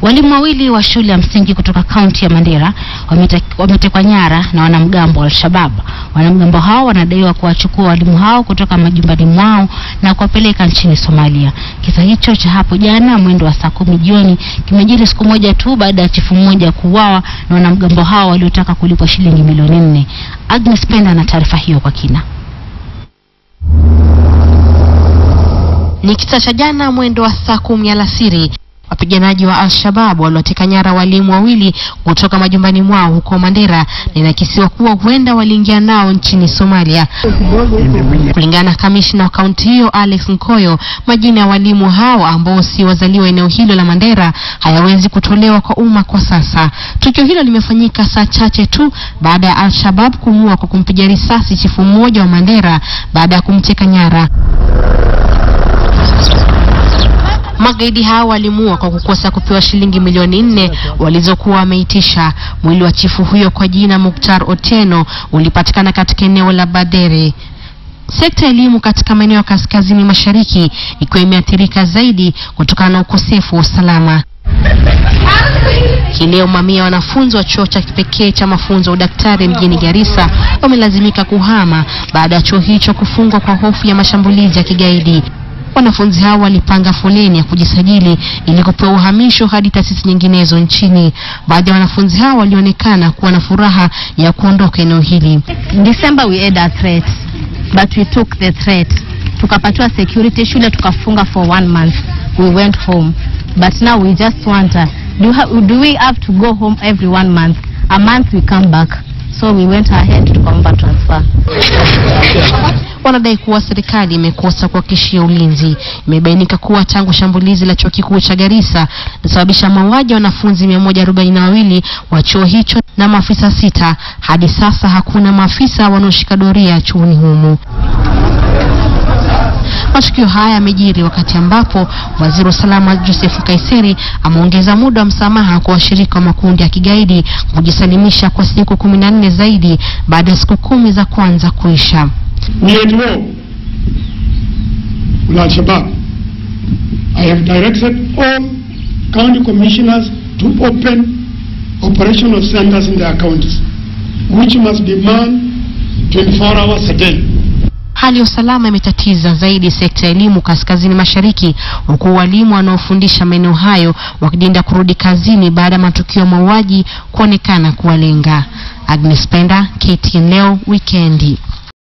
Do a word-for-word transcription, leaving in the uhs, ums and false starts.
Walimu wawili wa shule ya msingi kutoka kaunti ya Mandera wametekwa nyara na wanamgambo wa Alshabab. Wanamgambo hao wanadaiwa kuwachukua walimu hao kutoka majumbani mwao na kuwapeleka nchini Somalia. Kisa hicho cha hapo jana mwendo wa saa kumi jioni kimejiri siku moja tu baada ya chifu mmoja kuuawa na wanamgambo hao waliotaka kulipwa shilingi milioni nne. Agnes Penda na taarifa hiyo kwa kina. Ni kisa cha jana mwendo wa saa kumi alasiri. Wapiganaji wa Alshabab waliwateka nyara walimu wawili kutoka majumbani mwao huko Mandera, na inakisiwa kuwa huenda waliingia nao nchini Somalia. Kulingana na kamishna wa kaunti hiyo Alex Nkoyo, majina ya walimu hao ambao si wazaliwa eneo hilo la Mandera hayawezi kutolewa kwa umma kwa sasa. Tukio hilo limefanyika saa chache tu baada ya Alshabab kumua kwa kumpiga risasi chifu mmoja wa Mandera baada ya kumteka nyara. Magaidi hao walimua kwa kukosa kupewa shilingi milioni nne walizokuwa wameitisha. Mwili wa chifu huyo kwa jina Muktar Oteno ulipatikana katika eneo la Badere. Sekta ya elimu katika maeneo ya kaskazini mashariki ikiwa imeathirika zaidi kutokana na ukosefu wa usalama. Leo mamia wanafunzi wa chuo cha kipekee cha mafunzo ya udaktari mjini Garissa wamelazimika kuhama baada ya chuo hicho kufungwa kwa hofu ya mashambulizi ya kigaidi. Wanafunzi hao walipanga foleni ya kujisajili ili kupewa uhamisho hadi taasisi nyinginezo nchini. Baadhi ya wanafunzi hao walionekana kuwa na furaha ya kuondoka eneo hili. In December we had a threat, but we took the threat. Tukapatiwa security, shule tukafunga for one month. We went home, but now we just wonder, do, do we have to go home every one month? A month we come back. So we went ahead to combat transfer. Wanadai kuwa serikali imekosa kuhakikishia ulinzi. Imebainika kuwa tangu shambulizi la chuo kikuu cha Garissa lisababisha mauaji ya wanafunzi mia moja arobaini na wawili wa chuo hicho na maafisa sita, hadi sasa hakuna maafisa wanaoshika doria chuoni humu. Matukio haya yamejiri wakati ambapo waziri wa usalama Joseph Kaiseri ameongeza muda wa msamaha kwa washirika wa makundi ya kigaidi kujisalimisha kwa siku kumi na nne zaidi baada ya siku kumi za kwanza kuisha. We at war with Alshabab. I have directed all county commissioners to open operational centers in their counties, which must be manned twenty-four hours a day. Hali ya usalama imetatiza zaidi sekta ya elimu kaskazini mashariki, huku walimu wanaofundisha maeneo hayo wakidinda kurudi kazini baada ya matukio ya mauaji kuonekana kuwalenga. Agnes Penda, K T N leo, Weekendi.